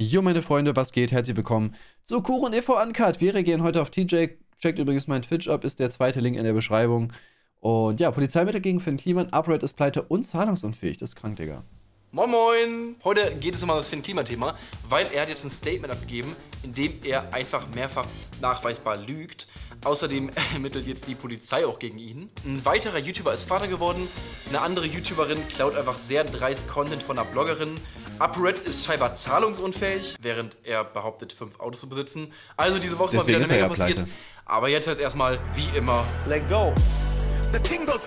Jo, meine Freunde, was geht? Herzlich willkommen zu Kuchen e.V. Uncut. Wir reagieren heute auf TJ. Checkt übrigens meinen Twitch ab, ist der zweite Link in der Beschreibung. Und ja, Polizeimittel gegen Finn Kliman, Upright ist pleite und zahlungsunfähig. Das ist krank, Digga. Moin Moin! Heute geht es um das Finn Kliman-Thema, weil er hat jetzt ein Statement abgegeben, in dem er einfach mehrfach nachweisbar lügt. Außerdem ermittelt jetzt die Polizei auch gegen ihn. Ein weiterer YouTuber ist Vater geworden. Eine andere YouTuberin klaut einfach sehr dreist Content von einer Bloggerin. Upright ist scheinbar zahlungsunfähig, während er behauptet, 5 Autos zu besitzen. Also diese Woche mal wieder eine Menge passiert. Aber jetzt heißt erstmal, wie immer, let go. The thing goes.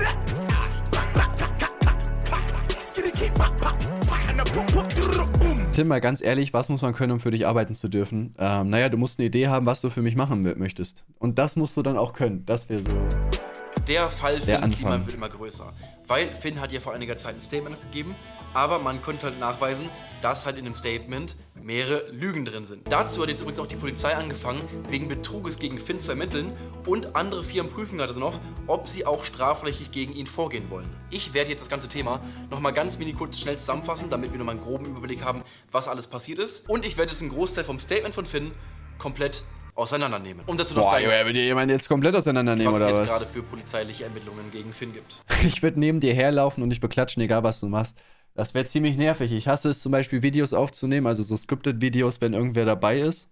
Tim, mal ganz ehrlich, was muss man können, um für dich arbeiten zu dürfen? Naja, du musst eine Idee haben, was du für mich machen möchtest. Und das musst du dann auch können. Das wäre so. Der Fall Finn Kliman wird immer größer. Weil Finn hat ja vor einiger Zeit ein Statement gegeben, aber man konnte es halt nachweisen, dass halt in dem Statement mehrere Lügen drin sind. Dazu hat jetzt übrigens auch die Polizei angefangen, wegen Betruges gegen Finn zu ermitteln, und andere Firmen prüfen gerade noch, ob sie auch strafrechtlich gegen ihn vorgehen wollen. Ich werde jetzt das ganze Thema nochmal ganz kurz schnell zusammenfassen, damit wir nochmal einen groben Überblick haben, was alles passiert ist. Und ich werde jetzt einen Großteil vom Statement von Finn komplett auseinandernehmen. Um dazu noch zeigen, will dir jemand jetzt komplett auseinandernehmen, oder was? Was es jetzt gerade für polizeiliche Ermittlungen gegen Finn gibt. Ich würde neben dir herlaufen und dich beklatschen, egal was du machst. Das wäre ziemlich nervig. Ich hasse es zum Beispiel, Videos aufzunehmen, also so Scripted-Videos, wenn irgendwer dabei ist.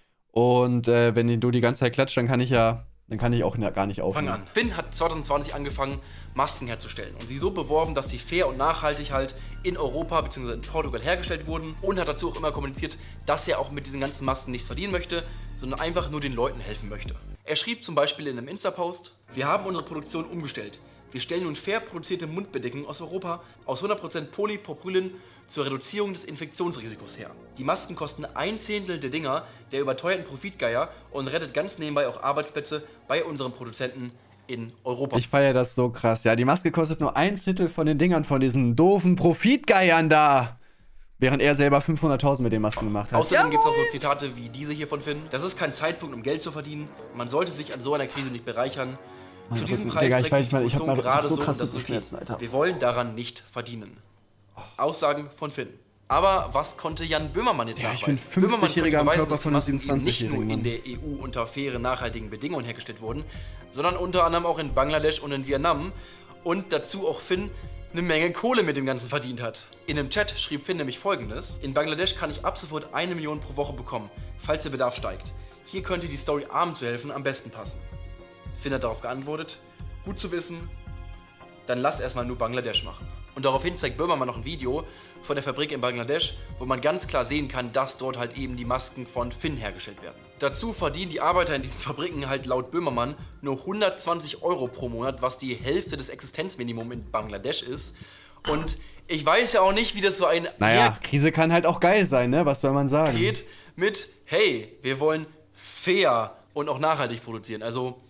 Und wenn du die ganze Zeit klatscht, dann kann ich auch gar nicht aufnehmen. Fang an. Finn hat 2020 angefangen, Masken herzustellen und sie so beworben, dass sie fair und nachhaltig halt in Europa bzw. in Portugal hergestellt wurden, und hat dazu auch immer kommuniziert, dass er auch mit diesen ganzen Masken nichts verdienen möchte, sondern einfach nur den Leuten helfen möchte. Er schrieb zum Beispiel in einem Insta-Post: Wir haben unsere Produktion umgestellt. Wir stellen nun fair produzierte Mundbedeckungen aus Europa aus 100% Polypropylen zur Reduzierung des Infektionsrisikos her. Die Masken kosten 1/10 der Dinger der überteuerten Profitgeier und rettet ganz nebenbei auch Arbeitsplätze bei unseren Produzenten in Europa. Ich feiere das so krass. Ja, die Maske kostet nur 1/10 von den Dingern von diesen doofen Profitgeiern da. Während er selber 500.000 mit den Masken gemacht hat. Außerdem gibt es auch so Zitate wie diese hier von Finn: Das ist kein Zeitpunkt, um Geld zu verdienen. Man sollte sich an so einer Krise nicht bereichern. Zu diesem Preis ich habe gerade so so krass das Schmerzen, Alter. Wir wollen daran nicht verdienen. Aussagen von Finn. Aber was konnte Jan Böhmermann jetzt nachweisen? Ich bin 50-Jähriger am Körper von einem 27-Jährigen. Nicht nur in der EU unter fairen, nachhaltigen Bedingungen hergestellt wurden, sondern unter anderem auch in Bangladesch und in Vietnam. Und dazu auch Finn eine Menge Kohle mit dem Ganzen verdient hat. In einem Chat schrieb Finn nämlich Folgendes: In Bangladesch kann ich ab sofort 1 Million pro Woche bekommen, falls der Bedarf steigt. Hier könnte die Story, Armen zu helfen, am besten passen. Finn hat darauf geantwortet: Gut zu wissen, dann lass erstmal nur Bangladesch machen. Und daraufhin zeigt Böhmermann noch ein Video von der Fabrik in Bangladesch, wo man ganz klar sehen kann, dass dort halt eben die Masken von Finn hergestellt werden. Dazu verdienen die Arbeiter in diesen Fabriken halt laut Böhmermann nur 120 Euro pro Monat, was die Hälfte des Existenzminimums in Bangladesch ist. Und ich weiß ja auch nicht, wie das so ein... Naja, Krise kann halt auch geil sein, ne? Was soll man sagen? Geht mit, hey, wir wollen fair und auch nachhaltig produzieren. Also,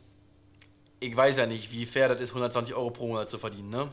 ich weiß ja nicht, wie fair das ist, 120 Euro pro Monat zu verdienen, ne?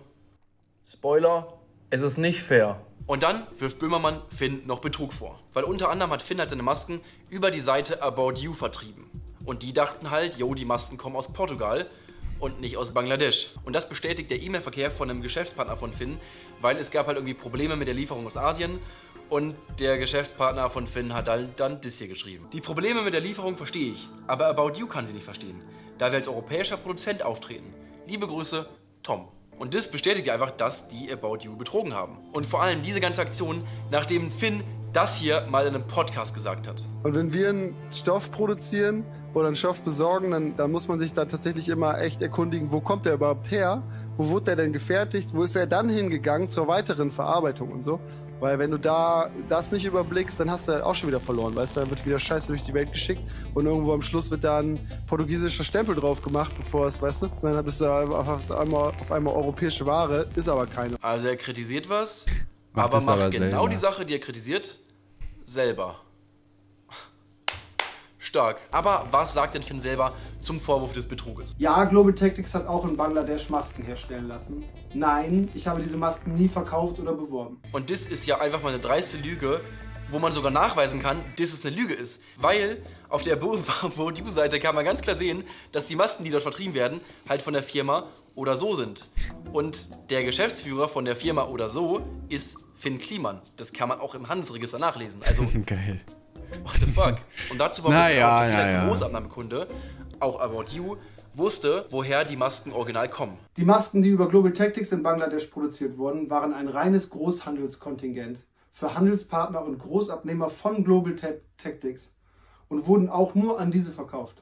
Spoiler, es ist nicht fair. Und dann wirft Böhmermann Finn noch Betrug vor. Weil unter anderem hat Finn halt seine Masken über die Seite About You vertrieben. Und die dachten halt, jo, die Masken kommen aus Portugal und nicht aus Bangladesch. Und das bestätigt der E-Mail-Verkehr von einem Geschäftspartner von Finn, weil es gab halt irgendwie Probleme mit der Lieferung aus Asien. Und der Geschäftspartner von Finn hat dann das hier geschrieben: Die Probleme mit der Lieferung verstehe ich, aber About You kann sie nicht verstehen, da wir als europäischer Produzent auftreten. Liebe Grüße, Tom. Und das bestätigt ja einfach, dass die About You betrogen haben. Und vor allem diese ganze Aktion, nachdem Finn das hier mal in einem Podcast gesagt hat. Und wenn wir einen Stoff produzieren oder einen Stoff besorgen, dann muss man sich da tatsächlich immer echt erkundigen, wo kommt der überhaupt her? Wo wurde der denn gefertigt? Wo ist er dann hingegangen zur weiteren Verarbeitung und so? Weil wenn du da das nicht überblickst, dann hast du auch schon wieder verloren, weißt du? Dann wird wieder Scheiße durch die Welt geschickt und irgendwo am Schluss wird da ein portugiesischer Stempel drauf gemacht, bevor es, weißt du? Und dann bist du auf einmal europäische Ware, ist aber keine. Also er kritisiert was, aber macht genau die Sache, die er kritisiert, selber. Stark. Aber was sagt denn Finn selber zum Vorwurf des Betruges? Ja, Global Tactics hat auch in Bangladesch Masken herstellen lassen. Nein, ich habe diese Masken nie verkauft oder beworben. Und das ist ja einfach mal eine dreiste Lüge, wo man sogar nachweisen kann, dass es eine Lüge ist. Weil auf der About You-Seite kann man ganz klar sehen, dass die Masken, die dort vertrieben werden, halt von der Firma Oder So sind. Und der Geschäftsführer von der Firma Oder So ist Finn Kliman. Das kann man auch im Handelsregister nachlesen. Also, geil. What the fuck? Und dazu war ein Großabnahmekunde, auch About You, wusste, woher die Masken original kommen. Die Masken, die über Global Tactics in Bangladesch produziert wurden, waren ein reines Großhandelskontingent für Handelspartner und Großabnehmer von Global Tactics und wurden auch nur an diese verkauft.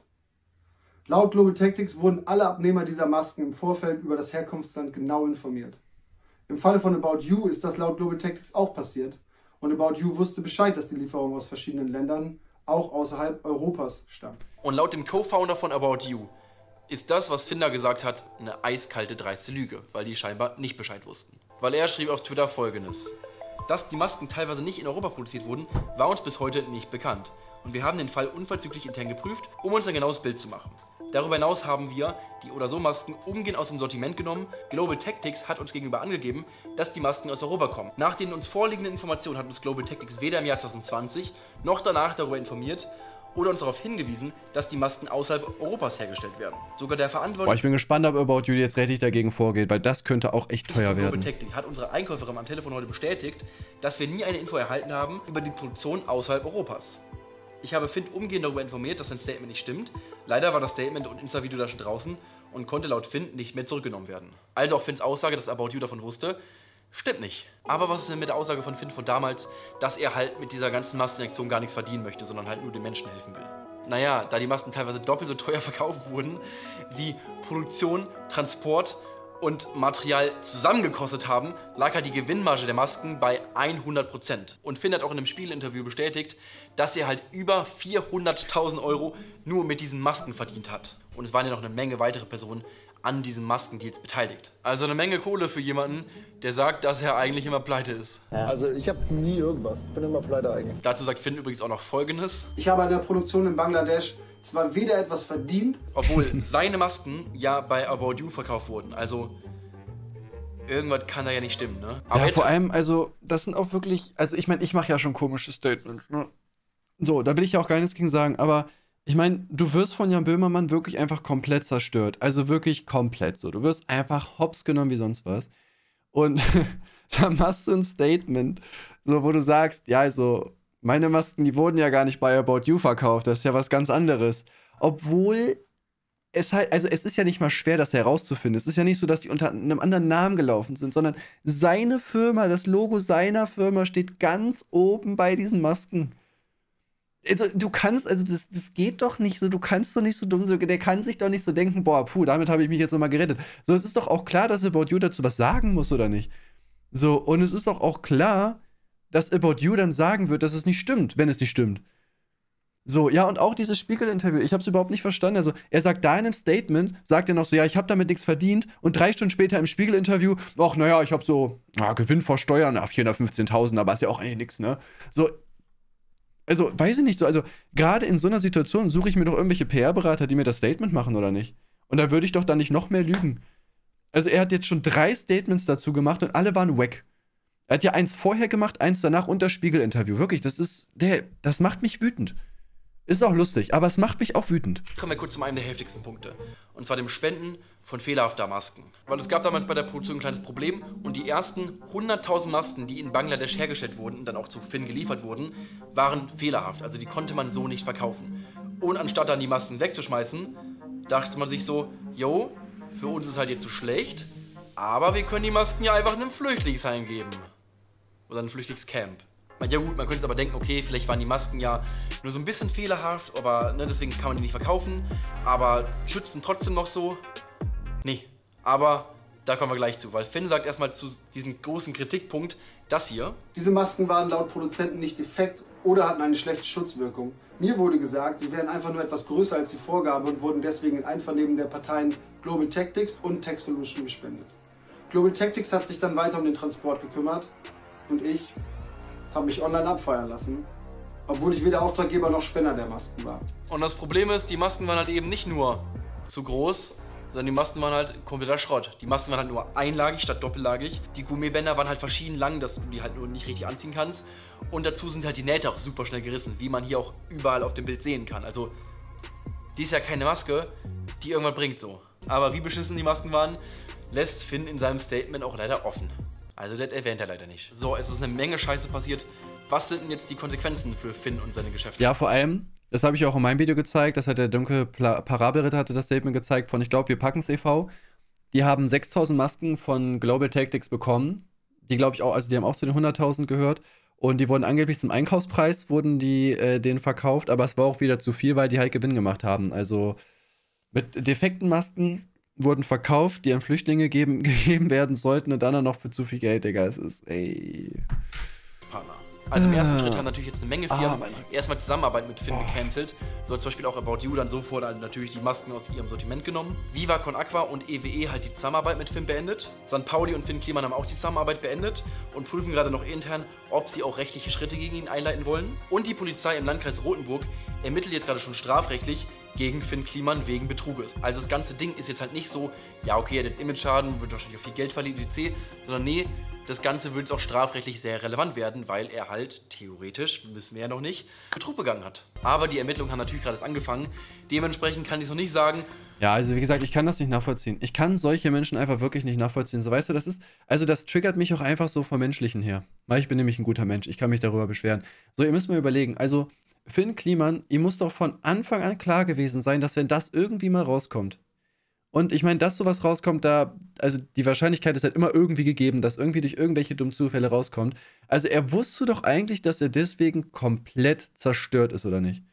Laut Global Tactics wurden alle Abnehmer dieser Masken im Vorfeld über das Herkunftsland genau informiert. Im Falle von About You ist das laut Global Tactics auch passiert und About You wusste Bescheid, dass die Lieferung aus verschiedenen Ländern, auch außerhalb Europas, stammt. Und laut dem Co-Founder von About You ist das, was Finn da gesagt hat, eine eiskalte, dreiste Lüge, weil die scheinbar nicht Bescheid wussten. Weil er schrieb auf Twitter Folgendes: Dass die Masken teilweise nicht in Europa produziert wurden, war uns bis heute nicht bekannt. Und wir haben den Fall unverzüglich intern geprüft, um uns ein genaues Bild zu machen. Darüber hinaus haben wir die Oder So Masken umgehend aus dem Sortiment genommen. Global Tactics hat uns gegenüber angegeben, dass die Masken aus Europa kommen. Nach den uns vorliegenden Informationen hat uns Global Tactics weder im Jahr 2020 noch danach darüber informiert oder uns darauf hingewiesen, dass die Masken außerhalb Europas hergestellt werden. Sogar der Verantwortliche... Boah, ich bin gespannt, ob About You jetzt richtig dagegen vorgeht, weil das könnte auch echt teuer werden. Global Tactics hat unsere Einkäuferin am Telefon heute bestätigt, dass wir nie eine Info erhalten haben über die Produktion außerhalb Europas. Ich habe Finn umgehend darüber informiert, dass sein Statement nicht stimmt. Leider war das Statement und Insta-Video da schon draußen und konnte laut Finn nicht mehr zurückgenommen werden. Also auch Finns Aussage, dass About You davon wusste, stimmt nicht. Aber was ist denn mit der Aussage von Finn von damals, dass er halt mit dieser ganzen Massenaktion gar nichts verdienen möchte, sondern halt nur den Menschen helfen will? Naja, da die Masken teilweise doppelt so teuer verkauft wurden, wie Produktion, Transport und Material zusammengekostet haben, lag halt die Gewinnmarge der Masken bei 100%. Und Finn hat auch in einem Spiegelinterview bestätigt, dass er halt über 400.000 € nur mit diesen Masken verdient hat. Und es waren ja noch eine Menge weitere Personen an diesen Maskendeals beteiligt. Also eine Menge Kohle für jemanden, der sagt, dass er eigentlich immer pleite ist. Also ich habe nie irgendwas, bin immer pleite eigentlich. Dazu sagt Finn übrigens auch noch Folgendes: Ich habe an der Produktion in Bangladesch zwar weder etwas verdient, obwohl seine Masken ja bei About You verkauft wurden. Also irgendwas kann da ja nicht stimmen, ne? Aber ja, vor allem, also das sind auch wirklich, also ich meine, ich mache ja schon komische Statements, ne? So, da will ich ja auch gar nichts gegen sagen, aber ich meine, du wirst von Jan Böhmermann wirklich einfach komplett zerstört. Also wirklich komplett so. Du wirst einfach hops genommen wie sonst was. Und dann machst du ein Statement, so, wo du sagst, ja, also meine Masken, die wurden ja gar nicht bei About You verkauft. Das ist ja was ganz anderes. Obwohl es halt, also es ist ja nicht mal schwer, das herauszufinden. Es ist ja nicht so, dass die unter einem anderen Namen gelaufen sind, sondern seine Firma, das Logo seiner Firma steht ganz oben bei diesen Masken. Also du kannst, also das geht doch nicht so, du kannst doch nicht so dumm, so, der kann sich doch nicht so denken, boah, puh, damit habe ich mich jetzt nochmal gerettet. So, es ist doch auch klar, dass About You dazu was sagen muss, oder nicht? So, und es ist doch auch klar, dass About You dann sagen wird, dass es nicht stimmt, wenn es nicht stimmt. So, ja, und auch dieses Spiegel-Interview, ich habe es überhaupt nicht verstanden. Also, er sagt da in einem Statement, sagt er noch so, ja, ich habe damit nichts verdient. Und 3 Stunden später im Spiegel-Interview, ach, naja, ich habe so, Gewinn vor Steuern, 415.000, aber ist ja auch eigentlich nichts, ne? So, also, weiß ich nicht so, also, gerade in so einer Situation suche ich mir doch irgendwelche PR-Berater, die mir das Statement machen, oder nicht? Und da würde ich doch dann nicht noch mehr lügen. Also, er hat jetzt schon 3 Statements dazu gemacht und alle waren wack. Er hat ja eins vorher gemacht, eins danach und das Spiegel-Interview. Wirklich, das macht mich wütend. Ist auch lustig, aber es macht mich auch wütend. Kommen wir kurz zu einem der heftigsten Punkte. Und zwar dem Spenden von fehlerhafter Masken. Weil es gab damals bei der Produktion ein kleines Problem und die ersten 100.000 Masken, die in Bangladesch hergestellt wurden und dann auch zu Finn geliefert wurden, waren fehlerhaft. Also die konnte man so nicht verkaufen. Und anstatt dann die Masken wegzuschmeißen, dachte man sich so, yo, für uns ist halt jetzt zu schlecht, aber wir können die Masken ja einfach in einem Flüchtlingsheim geben. Oder ein Flüchtlingscamp. Ja gut, man könnte aber denken, okay, vielleicht waren die Masken ja nur so ein bisschen fehlerhaft, aber ne, deswegen kann man die nicht verkaufen, aber schützen trotzdem noch so. Nee, aber da kommen wir gleich zu, weil Finn sagt erstmal zu diesem großen Kritikpunkt das hier. Diese Masken waren laut Produzenten nicht defekt oder hatten eine schlechte Schutzwirkung. Mir wurde gesagt, sie wären einfach nur etwas größer als die Vorgabe und wurden deswegen in Einvernehmen der Parteien Global Tactics und Tech Solution gespendet. Global Tactics hat sich dann weiter um den Transport gekümmert und ich habe mich online abfeuern lassen, obwohl ich weder Auftraggeber noch Spender der Masken war. Und das Problem ist, die Masken waren halt eben nicht nur zu groß, sondern die Masken waren halt kompletter Schrott. Die Masken waren halt nur einlagig statt doppellagig. Die Gummibänder waren halt verschieden lang, dass du die halt nur nicht richtig anziehen kannst. Und dazu sind halt die Nähte auch super schnell gerissen, wie man hier auch überall auf dem Bild sehen kann. Also, die ist ja keine Maske, die irgendwann bringt so. Aber wie beschissen die Masken waren, lässt Finn in seinem Statement auch leider offen. Also, das erwähnt er leider nicht. So, es ist eine Menge Scheiße passiert. Was sind denn jetzt die Konsequenzen für Finn und seine Geschäfte? Ja, vor allem, das habe ich auch in meinem Video gezeigt, das hat der dunkle Parabelritter hatte das Statement gezeigt von, ich glaube, wir packen's e.V. Die haben 6.000 Masken von Global Tactics bekommen. Die glaube ich auch, also die haben auch zu den 100.000 gehört. Und die wurden angeblich zum Einkaufspreis, wurden die denen verkauft, aber es war auch wieder zu viel, weil die halt Gewinn gemacht haben. Also mit defekten Masken wurden verkauft, die an Flüchtlinge gegeben werden sollten und dann auch noch für zu viel Geld, Digga. Es ist, ey. Partner. Also im ersten Schritt haben natürlich jetzt eine Menge Firmen erstmal Zusammenarbeit mit Finn gecancelt. So hat zum Beispiel auch About You dann sofort natürlich die Masken aus ihrem Sortiment genommen. Viva Con Aqua und EWE halt die Zusammenarbeit mit Finn beendet. St. Pauli und Finn Kliman haben auch die Zusammenarbeit beendet und prüfen gerade noch intern, ob sie auch rechtliche Schritte gegen ihn einleiten wollen. Und die Polizei im Landkreis Rothenburg ermittelt jetzt gerade schon strafrechtlich gegen Finn Kliman wegen Betruges. Also das ganze Ding ist jetzt halt nicht so, ja okay, er hat Image-Schaden, wird wahrscheinlich auch viel Geld verlieren, etc., sondern nee, das Ganze wird jetzt auch strafrechtlich sehr relevant werden, weil er halt theoretisch, wissen wir ja noch nicht, Betrug begangen hat. Aber die Ermittlungen haben natürlich gerade erst angefangen. Dementsprechend kann ich es noch nicht sagen. Ja, also wie gesagt, ich kann das nicht nachvollziehen. Ich kann solche Menschen einfach wirklich nicht nachvollziehen. So, weißt du, das triggert mich auch einfach so vom Menschlichen her. Weil ich bin nämlich ein guter Mensch, ich kann mich darüber beschweren. So, ihr müsst mal überlegen, also Finn Kliman, ihm muss doch von Anfang an klar gewesen sein, dass wenn das irgendwie mal rauskommt, und ich meine, dass sowas rauskommt, also die Wahrscheinlichkeit ist halt immer irgendwie gegeben, dass irgendwie durch irgendwelche dummen Zufälle rauskommt. Also er wusste doch eigentlich, dass er deswegen komplett zerstört ist, oder nicht?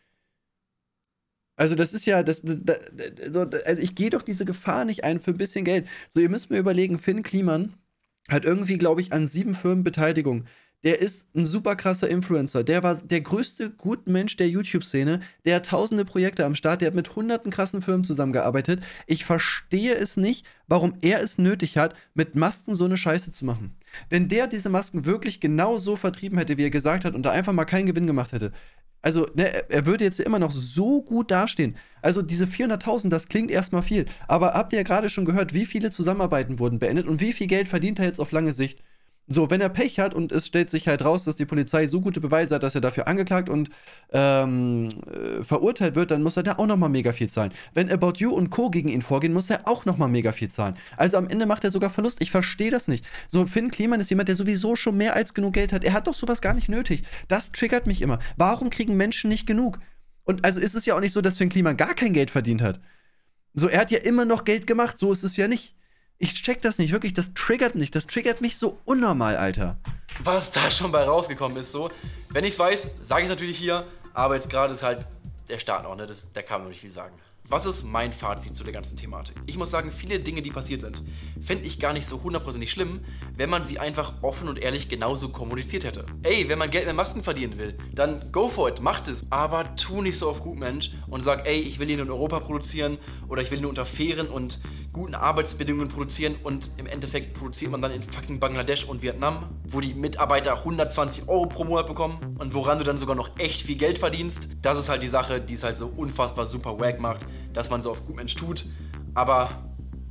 Also das ist ja, also ich gehe doch diese Gefahr nicht ein für ein bisschen Geld. So, ihr müsst mir überlegen, Finn Kliman hat irgendwie, glaube ich, an 7 Firmen Beteiligung. Der ist ein super krasser Influencer. Der war der größte gute Mensch der YouTube-Szene. Der hat tausende Projekte am Start. Der hat mit hunderten krassen Firmen zusammengearbeitet. Ich verstehe es nicht, warum er es nötig hat, mit Masken so eine Scheiße zu machen. Wenn der diese Masken wirklich genau so vertrieben hätte, wie er gesagt hat, und da einfach mal keinen Gewinn gemacht hätte, also, ne, er würde jetzt immer noch so gut dastehen. Also, diese 400.000, das klingt erstmal viel. Aber habt ihr ja gerade schon gehört, wie viele Zusammenarbeiten wurden beendet und wie viel Geld verdient er jetzt auf lange Sicht? So, wenn er Pech hat und es stellt sich halt raus, dass die Polizei so gute Beweise hat, dass er dafür angeklagt und verurteilt wird, dann muss er da auch nochmal mega viel zahlen. Wenn About You und Co. gegen ihn vorgehen, muss er auch nochmal mega viel zahlen. Also am Ende macht er sogar Verlust. Ich verstehe das nicht. So, Finn Kliman ist jemand, der sowieso schon mehr als genug Geld hat. Er hat doch sowas gar nicht nötig. Das triggert mich immer. Warum kriegen Menschen nicht genug? Und also ist es ja auch nicht so, dass Finn Kliman gar kein Geld verdient hat. So, er hat ja immer noch Geld gemacht. So ist es ja nicht. Ich check das nicht, wirklich, das triggert mich. Das triggert mich so unnormal, Alter. Was da schon bei rausgekommen ist, so. Wenn ich es weiß, sage ich es natürlich hier, aber jetzt gerade ist halt der Start noch, ne? Da kann man noch nicht viel sagen. Was ist mein Fazit zu der ganzen Thematik? Ich muss sagen, viele Dinge, die passiert sind, fände ich gar nicht so 100% schlimm, wenn man sie einfach offen und ehrlich genauso kommuniziert hätte. Ey, wenn man Geld mit Masken verdienen will, dann go for it, macht es. Aber tu nicht so auf Gutmensch und sag, ey, ich will hier nur in Europa produzieren oder ich will nur unter fairen und guten Arbeitsbedingungen produzieren und im Endeffekt produziert man dann in fucking Bangladesch und Vietnam, wo die Mitarbeiter 120 € pro Monat bekommen und woran du dann sogar noch echt viel Geld verdienst. Das ist halt die Sache, die es halt so unfassbar super wack macht, dass man so auf Gutmensch tut, aber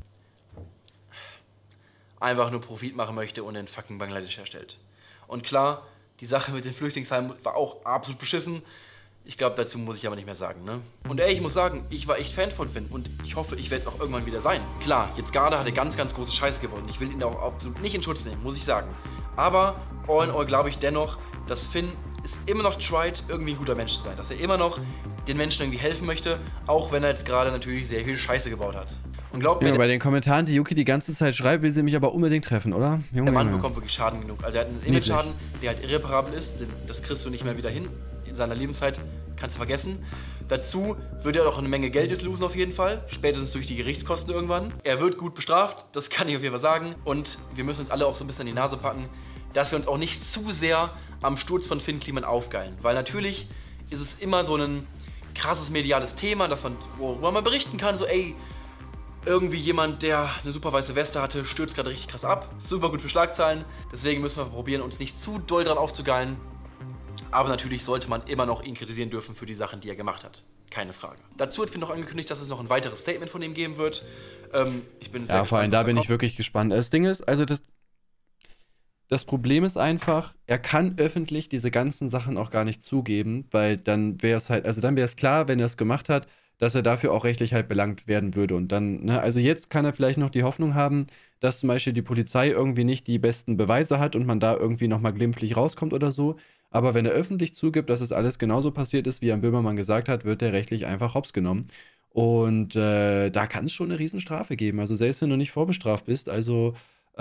einfach nur Profit machen möchte und in fucking Bangladesch herstellt. Und klar, die Sache mit den Flüchtlingsheimen war auch absolut beschissen. Ich glaube, dazu muss ich aber nicht mehr sagen, ne? Und ey, ich muss sagen, ich war echt Fan von Finn und ich hoffe, ich werde es auch irgendwann wieder sein. Klar, jetzt gerade hat er ganz, ganz große Scheiße gewonnen. Ich will ihn auch absolut nicht in Schutz nehmen, muss ich sagen. Aber all in all glaube ich dennoch, dass Finn es immer noch tried, irgendwie ein guter Mensch zu sein. Dass er immer noch den Menschen irgendwie helfen möchte, auch wenn er jetzt gerade natürlich sehr viel Scheiße gebaut hat. Und glaubt mir, ja, bei den Kommentaren, die Yuki die ganze Zeit schreibt, will sie mich aber unbedingt treffen, oder? Junge, der Mann bekommt wirklich Schaden genug. Also er hat einen Image-Schaden, der halt irreparabel ist. Das kriegst du nicht mehr wieder hin. In seiner Lebenszeit kannst du vergessen. Dazu wird er auch eine Menge Geld jetzt losen auf jeden Fall. Spätestens durch die Gerichtskosten irgendwann. Er wird gut bestraft, das kann ich auf jeden Fall sagen. Und wir müssen uns alle auch so ein bisschen in die Nase packen, dass wir uns auch nicht zu sehr am Sturz von Finn Kliman aufgeilen. Weil natürlich ist es immer so ein krasses mediales Thema, worüber man berichten kann, so ey, irgendwie jemand, der eine super weiße Weste hatte, stürzt gerade richtig krass ab. Super gut für Schlagzeilen. Deswegen müssen wir probieren, uns nicht zu doll dran aufzugeilen. Aber natürlich sollte man immer noch ihn kritisieren dürfen für die Sachen, die er gemacht hat. Keine Frage. Dazu wird noch angekündigt, dass es noch ein weiteres Statement von ihm geben wird. Ich bin sehr gespannt, vor allem da bin ich wirklich gespannt. Das Ding ist, also das Problem ist einfach, er kann öffentlich diese ganzen Sachen auch gar nicht zugeben, weil dann wäre es halt, also dann wäre es klar, wenn er es gemacht hat, dass er dafür auch rechtlich halt belangt werden würde. Und dann, ne, also jetzt kann er vielleicht noch die Hoffnung haben, dass zum Beispiel die Polizei irgendwie nicht die besten Beweise hat und man da irgendwie nochmal glimpflich rauskommt oder so. Aber wenn er öffentlich zugibt, dass es alles genauso passiert ist, wie Jan Böhmermann gesagt hat, wird er rechtlich einfach hops genommen. Und da kann es schon eine Riesenstrafe geben. Also selbst wenn du nicht vorbestraft bist, also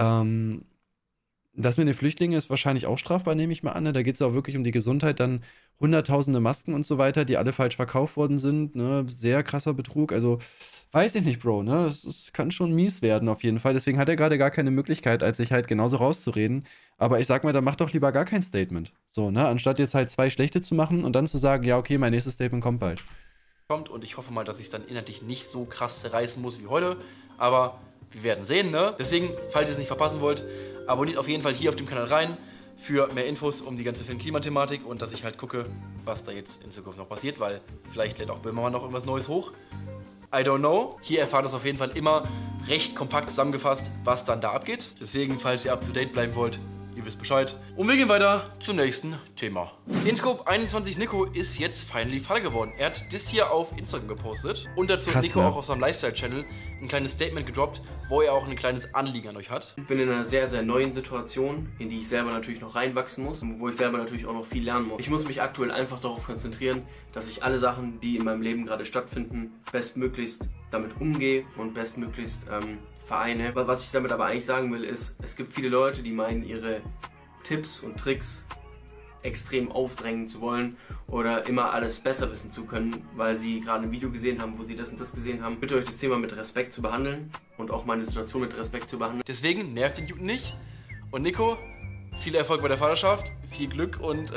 das mit den Flüchtlingen ist wahrscheinlich auch strafbar, nehme ich mal an. Ne? Da geht es auch wirklich um die Gesundheit, dann hunderttausende Masken und so weiter, die alle falsch verkauft worden sind. Ne? Sehr krasser Betrug. Also weiß ich nicht, Bro. Ne? Es kann schon mies werden auf jeden Fall. Deswegen hat er gerade gar keine Möglichkeit, als sich halt genauso rauszureden. Aber ich sag mal, dann mach doch lieber gar kein Statement. So, ne? Anstatt jetzt halt 2 schlechte zu machen und dann zu sagen, ja, okay, mein nächstes Statement kommt bald. Und ich hoffe mal, dass ich es dann inhaltlich nicht so krass zerreißen muss wie heute. Aber wir werden sehen, ne? Deswegen, falls ihr es nicht verpassen wollt, abonniert auf jeden Fall hier auf dem Kanal rein für mehr Infos um die ganze Klimathematik und dass ich halt gucke, was da jetzt in Zukunft noch passiert, weil vielleicht lädt auch Böhmermann noch irgendwas Neues hoch. I don't know. Hier erfahrt ihr auf jeden Fall immer recht kompakt zusammengefasst, was dann da abgeht. Deswegen, falls ihr up to date bleiben wollt, ihr wisst Bescheid. Und wir gehen weiter zum nächsten Thema. Inscope 21 Nico ist jetzt finally Fall geworden. Er hat das hier auf Instagram gepostet und dazu hat Nico auch auf seinem Lifestyle-Channel ein kleines Statement gedroppt, wo er auch ein kleines Anliegen an euch hat. Ich bin in einer sehr, sehr neuen Situation, in die ich selber natürlich noch reinwachsen muss und wo ich selber natürlich auch noch viel lernen muss. Ich muss mich aktuell einfach darauf konzentrieren, dass ich alle Sachen, die in meinem Leben gerade stattfinden, bestmöglichst damit umgehe und bestmöglichst vereine. Was ich damit aber eigentlich sagen will, ist, es gibt viele Leute, die meinen, ihre Tipps und Tricks extrem aufdrängen zu wollen oder immer alles besser wissen zu können, weil sie gerade ein Video gesehen haben, wo sie das und das gesehen haben. Bitte euch das Thema mit Respekt zu behandeln und auch meine Situation mit Respekt zu behandeln. Deswegen nervt den Juden nicht. Und Nico, viel Erfolg bei der Vaterschaft, viel Glück und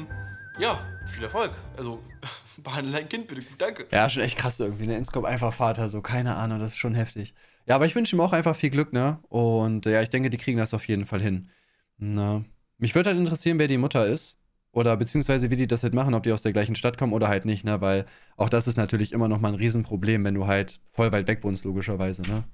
ja, viel Erfolg. Also behandle dein Kind bitte gut, danke. Ja, schon echt krass irgendwie, ne? Inscope einfach Vater, so keine Ahnung, das ist schon heftig. Ja, aber ich wünsche ihm auch einfach viel Glück, ne? Und ja, ich denke, die kriegen das auf jeden Fall hin. Na. Mich würde halt interessieren, wer die Mutter ist. Oder beziehungsweise wie die das halt machen, ob die aus der gleichen Stadt kommen oder halt nicht, ne? Weil auch das ist natürlich immer noch mal ein Riesenproblem, wenn du halt voll weit weg wohnst, logischerweise, ne?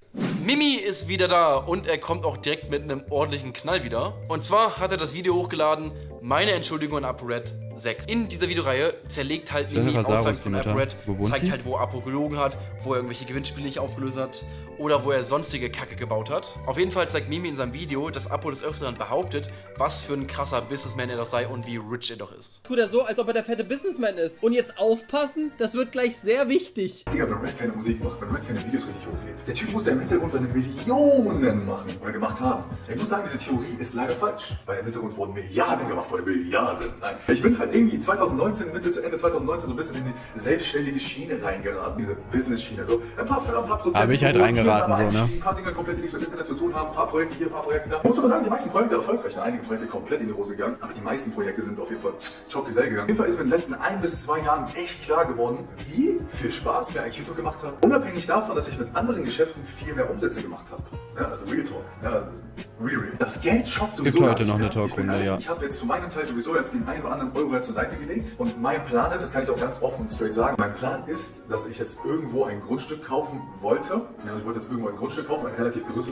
Mimi ist wieder da und er kommt auch direkt mit einem ordentlichen Knall wieder. Und zwar hat er das Video hochgeladen, meine Entschuldigung an ApoRed 6. In dieser Videoreihe zerlegt halt Mimi Aussagen von ApoRed, zeigt halt, wo Apo gelogen hat, wo er irgendwelche Gewinnspiele nicht aufgelöst hat oder wo er sonstige Kacke gebaut hat. Auf jeden Fall zeigt Mimi in seinem Video, dass Apo des Öfteren behauptet, was für ein krasser Businessman er doch sei und wie rich er doch ist. Tut er so, als ob er der fette Businessman ist. Und jetzt aufpassen, das wird gleich sehr wichtig. Digga, wenn Red keine Musik macht, wenn Red keine Videos richtig hochlädt, der Typ muss ja im Hintergrund seine Millionen machen oder gemacht haben. Ich muss sagen, diese Theorie ist leider falsch, weil im Hintergrund wurden Milliarden gemacht, vor Milliarden. Nein. Ich bin halt irgendwie 2019, Mitte zu Ende 2019 so ein bisschen in die selbstständige Schiene reingeraten, diese Business-Schiene. So ein paar Firmen, ein paar Prozent. Habe ich halt reingeraten, so, ne? Ein paar Dinge komplett, die nichts mit Internet zu tun haben, ein paar Projekte hier, ein paar Projekte da. Ich muss aber sagen, die meisten Projekte erfolgreich. Einige Projekte komplett in die Hose gegangen, aber die meisten Projekte sind auf jeden Fall Chop-Gesell gegangen. Auf jeden Fall ist mir in den letzten 1 bis 2 Jahren echt klar geworden, wie viel Spaß mir eigentlich YouTube gemacht hat. Unabhängig davon, dass ich mit anderen Geschäften viel mehr Umsätze gemacht habe. Ja, also Real Talk. Ja, Real. Das Geld shoppt sowieso. Gibt heute noch eine Talkrunde, ja. Ich habe jetzt zu meinem Teil sowieso jetzt den einen oder anderen Euro zur Seite gelegt. Und mein Plan ist, das kann ich auch ganz offen und straight sagen, mein Plan ist, dass ich jetzt irgendwo ein Grundstück kaufen wollte. Ja, ich wollte jetzt irgendwo ein Grundstück kaufen, ein relativ größeres.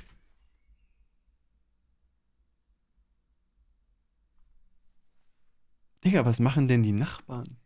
Digga, was machen denn die Nachbarn?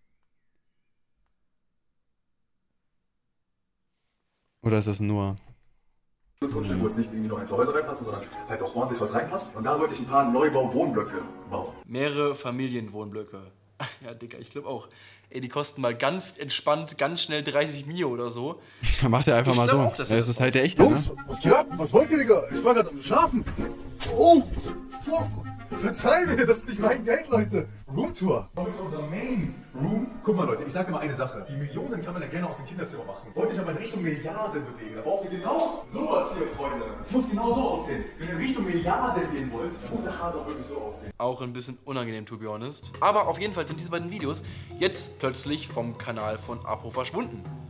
Oder ist das nur... Das Grundstück, wo jetzt nicht irgendwie nur 1 Häuser reinpassen, sondern halt auch ordentlich was reinpasst. Und da wollte ich ein paar Neubau-Wohnblöcke bauen. Mehrere Familienwohnblöcke. Ja, Digga, ich glaube auch. Ey, die kosten mal ganz entspannt, ganz schnell 30 Mio oder so. Ja, macht er einfach mal so. Das ist halt der echte, Jungs, ne? was geht ab? Was wollt ihr, Digga? Ich war gerade am Schlafen. Oh, verzeih mir, das ist nicht mein Geld, Leute. Roomtour. Kommen wir zu unserem Main Room. Guck mal, Leute, ich sage mal eine Sache. Die Millionen kann man ja gerne aus dem Kinderzimmer machen. Wollte ich aber in Richtung Milliarden bewegen, da braucht ihr genau sowas hier, Freunde. Es muss genau so aussehen. Wenn ihr in Richtung Milliarden gehen wollt, dann muss der Hase auch wirklich so aussehen. Auch ein bisschen unangenehm, to be honest. Aber auf jeden Fall sind diese beiden Videos jetzt plötzlich vom Kanal von Apo verschwunden.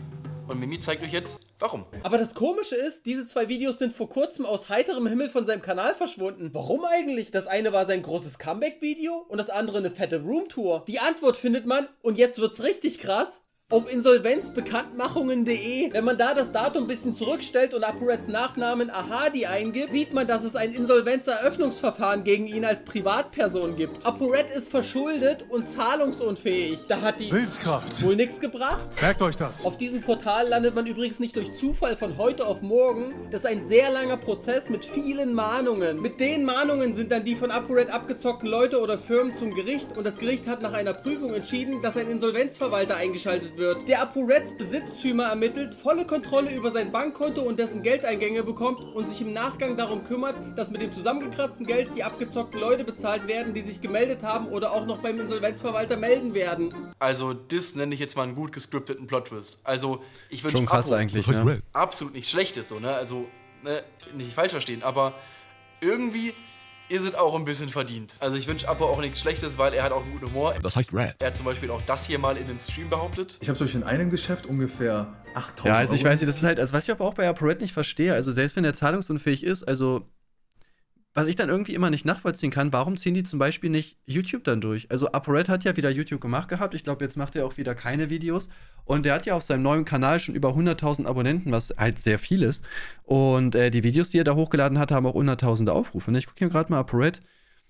Und Mimi zeigt euch jetzt, warum. Aber das Komische ist, diese 2 Videos sind vor kurzem aus heiterem Himmel von seinem Kanal verschwunden. Warum eigentlich? Das eine war sein großes Comeback-Video und das andere eine fette Roomtour. Die Antwort findet man, und jetzt wird's richtig krass, auf insolvenzbekanntmachungen.de. Wenn man da das Datum ein bisschen zurückstellt und ApoReds Nachnamen Ahadi eingibt, sieht man, dass es ein Insolvenzeröffnungsverfahren gegen ihn als Privatperson gibt. ApoRed ist verschuldet und zahlungsunfähig. Da hat die Willenskraft wohl nichts gebracht. Merkt euch das. Auf diesem Portal landet man übrigens nicht durch Zufall von heute auf morgen. Das ist ein sehr langer Prozess mit vielen Mahnungen. Mit den Mahnungen sind dann die von ApoRed abgezockten Leute oder Firmen zum Gericht und das Gericht hat nach einer Prüfung entschieden, dass ein Insolvenzverwalter eingeschaltet wird, der ApoReds Besitztümer ermittelt, volle Kontrolle über sein Bankkonto und dessen Geldeingänge bekommt und sich im Nachgang darum kümmert, dass mit dem zusammengekratzten Geld die abgezockten Leute bezahlt werden, die sich gemeldet haben oder auch noch beim Insolvenzverwalter melden werden. Also das nenne ich jetzt mal einen gut gescripteten Plot-Twist. Also ich wünsche Schon krass eigentlich, ne? absolut nichts Schlechtes, so, ne? Also, ne, nicht falsch verstehen, aber irgendwie ist es auch ein bisschen verdient. Also ich wünsche Apo auch nichts Schlechtes, weil er hat auch einen guten Humor. Das heißt Rap. Er hat zum Beispiel auch das hier mal in einem Stream behauptet. Ich habe zum Beispiel in einem Geschäft ungefähr 8.000 Ja, also ich Euro weiß nicht, das ist halt, also was ich aber auch bei ApoRed nicht verstehe, also selbst wenn er zahlungsunfähig ist, also was ich dann irgendwie immer nicht nachvollziehen kann, warum ziehen die zum Beispiel nicht YouTube dann durch? Also ApoRed hat ja wieder YouTube gemacht gehabt, ich glaube, jetzt macht er auch wieder keine Videos und der hat ja auf seinem neuen Kanal schon über 100.000 Abonnenten, was halt sehr viel ist und die Videos, die er da hochgeladen hat, haben auch 100.000 Aufrufe. Ne? Ich gucke hier gerade mal ApoRed.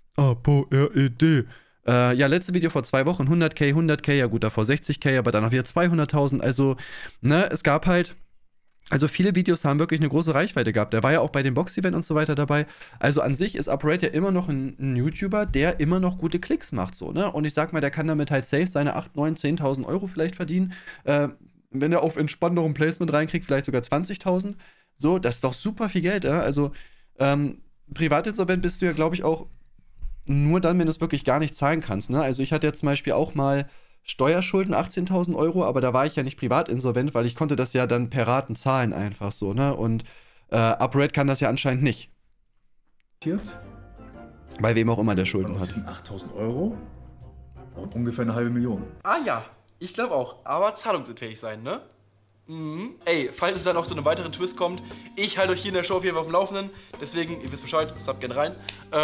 ApoRed. Ja, letzte Video vor 2 Wochen, 100k, ja gut, davor 60k, aber dann auch wieder 200.000, also, ne, es gab halt, also viele Videos haben wirklich eine große Reichweite gehabt. Der war ja auch bei dem Box-Event und so weiter dabei. Also an sich ist ApoRed ja immer noch ein YouTuber, der immer noch gute Klicks macht, so, ne? Und ich sag mal, der kann damit halt safe seine 8, 9, 10.000 Euro vielleicht verdienen. Wenn er auf entspannterem Placement reinkriegt, vielleicht sogar 20.000. So, das ist doch super viel Geld, ja? Also, Privatinsolvent bist du ja, glaube ich, auch nur dann, wenn du es wirklich gar nicht zahlen kannst, ne? Also ich hatte ja zum Beispiel auch mal Steuerschulden, 18.000 Euro, aber da war ich ja nicht privatinsolvent, weil ich konnte das ja dann per Raten zahlen einfach so, ne? Und ApoRed kann das ja anscheinend nicht. Bei wem auch immer der Schulden aus hat. diesen 8.000 Euro und ungefähr eine halbe Million. Ah ja, ich glaube auch. Aber zahlungsunfähig sein, ne? Mhm. Ey, falls es dann noch zu einem weiteren Twist kommt, ich halte euch hier in der Show auf jeden Fall auf dem Laufenden. Deswegen, ihr wisst Bescheid, subbt gerne rein.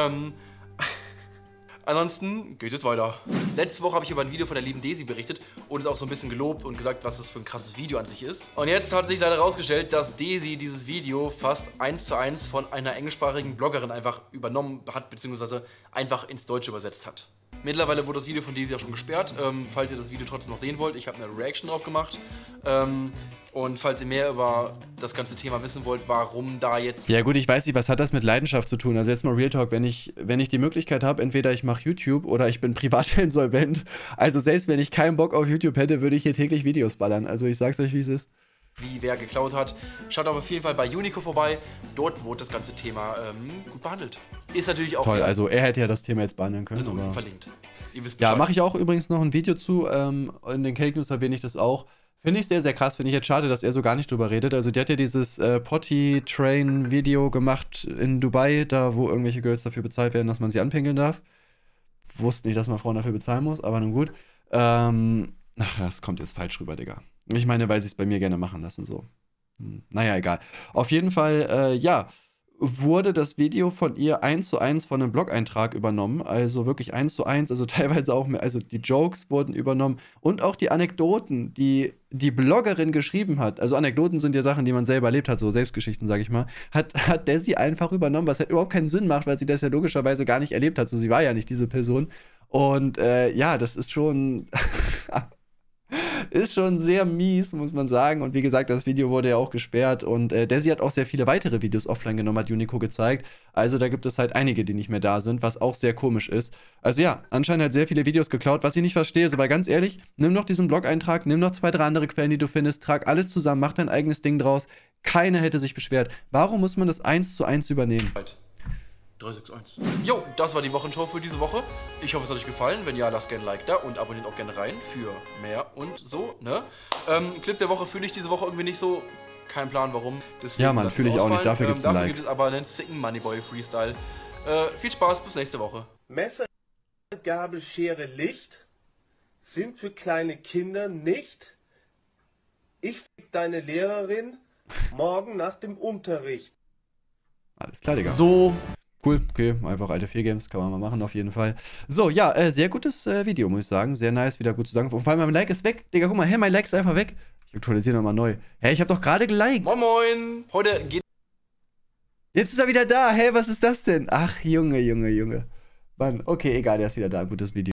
Ansonsten geht jetzt weiter. Letzte Woche habe ich über ein Video von der lieben Desi berichtet und es auch so ein bisschen gelobt und gesagt, was das für ein krasses Video an sich ist. Und jetzt hat sich leider herausgestellt, dass Desi dieses Video fast 1:1 von einer englischsprachigen Bloggerin einfach übernommen hat, beziehungsweise einfach ins Deutsche übersetzt hat. Mittlerweile wurde das Video von Desi auch schon gesperrt. Falls ihr das Video trotzdem noch sehen wollt, ich habe eine Reaction drauf gemacht. Und falls ihr mehr über das ganze Thema wissen wollt, warum da jetzt... Ja gut, ich weiß nicht, was hat das mit Leidenschaft zu tun? Also jetzt mal Real Talk, wenn ich die Möglichkeit habe, entweder ich mache YouTube oder ich bin privat insolvent. Also selbst wenn ich keinen Bock auf YouTube hätte, würde ich hier täglich Videos ballern. Also ich sag's euch, wie es ist. Wie wer geklaut hat. Schaut aber auf jeden Fall bei Unico vorbei. Dort wurde das ganze Thema gut behandelt. Ist natürlich auch... Toll, also er hätte ja das Thema jetzt behandeln können. Also aber verlinkt. Ihr wisst Bescheid. Ja, mache ich auch übrigens noch ein Video zu. In den Cake News erwähne ich das auch. Finde ich sehr, sehr krass. Finde ich jetzt schade, dass er so gar nicht drüber redet. Also die hat ja dieses Potty-Train-Video gemacht in Dubai, da wo irgendwelche Girls dafür bezahlt werden, dass man sie anpinkeln darf. Wusste nicht, dass man Frauen dafür bezahlen muss, aber nun gut. Ach, das kommt jetzt falsch rüber, Digga. Ich meine, weil sie es bei mir gerne machen lassen, so. Naja, egal. Auf jeden Fall, ja, wurde das Video von ihr 1:1 von einem Blog-Eintrag übernommen. Also wirklich 1:1, also teilweise auch mehr, also die Jokes wurden übernommen und auch die Anekdoten, die die Bloggerin geschrieben hat. Also Anekdoten sind ja Sachen, die man selber erlebt hat, so Selbstgeschichten, sag ich mal. Hat Desi einfach übernommen, was halt überhaupt keinen Sinn macht, weil sie das ja logischerweise gar nicht erlebt hat. So, sie war ja nicht diese Person. Und ja, das ist schon... ist schon sehr mies, muss man sagen. Und wie gesagt, das Video wurde ja auch gesperrt. Und Desi hat auch sehr viele weitere Videos offline genommen, hat Unico gezeigt. Also da gibt es halt einige, die nicht mehr da sind, was auch sehr komisch ist. Also ja, anscheinend hat sehr viele Videos geklaut, was ich nicht verstehe. So, weil ganz ehrlich, nimm doch diesen Blog-Eintrag, nimm noch 2, 3 andere Quellen, die du findest, trag alles zusammen, mach dein eigenes Ding draus. Keiner hätte sich beschwert. Warum muss man das 1:1 übernehmen? 361. Jo, das war die Wochenshow für diese Woche. Ich hoffe, es hat euch gefallen. Wenn ja, lasst gerne ein Like da und abonniert auch gerne rein für mehr und so, ne? Clip der Woche fühle ich diese Woche irgendwie nicht so. Kein Plan, warum. Deswegen ja, Mann, fühle ich auch nicht. Dafür gibt es ein Like. Dafür gibt es aber einen sicken Moneyboy Freestyle. Viel Spaß, bis nächste Woche. Messer, Gabel, Schere, Licht sind für kleine Kinder nicht Ich fick deine Lehrerin morgen nach dem Unterricht. Alles klar, Digga. So. Cool, okay, einfach alte 4 Games, kann man mal machen auf jeden Fall. So, ja, sehr gutes Video, muss ich sagen. Sehr nice, wieder gut zusammen. Vor allem mein Like ist weg. Digga, guck mal, hä, mein Like ist einfach weg. Ich aktualisiere nochmal neu. Hä, ich hab doch gerade geliked. Moin moin. Heute geht... Jetzt ist er wieder da. Hä, was ist das denn? Ach, Junge. Mann, okay, egal, der ist wieder da. Gutes Video.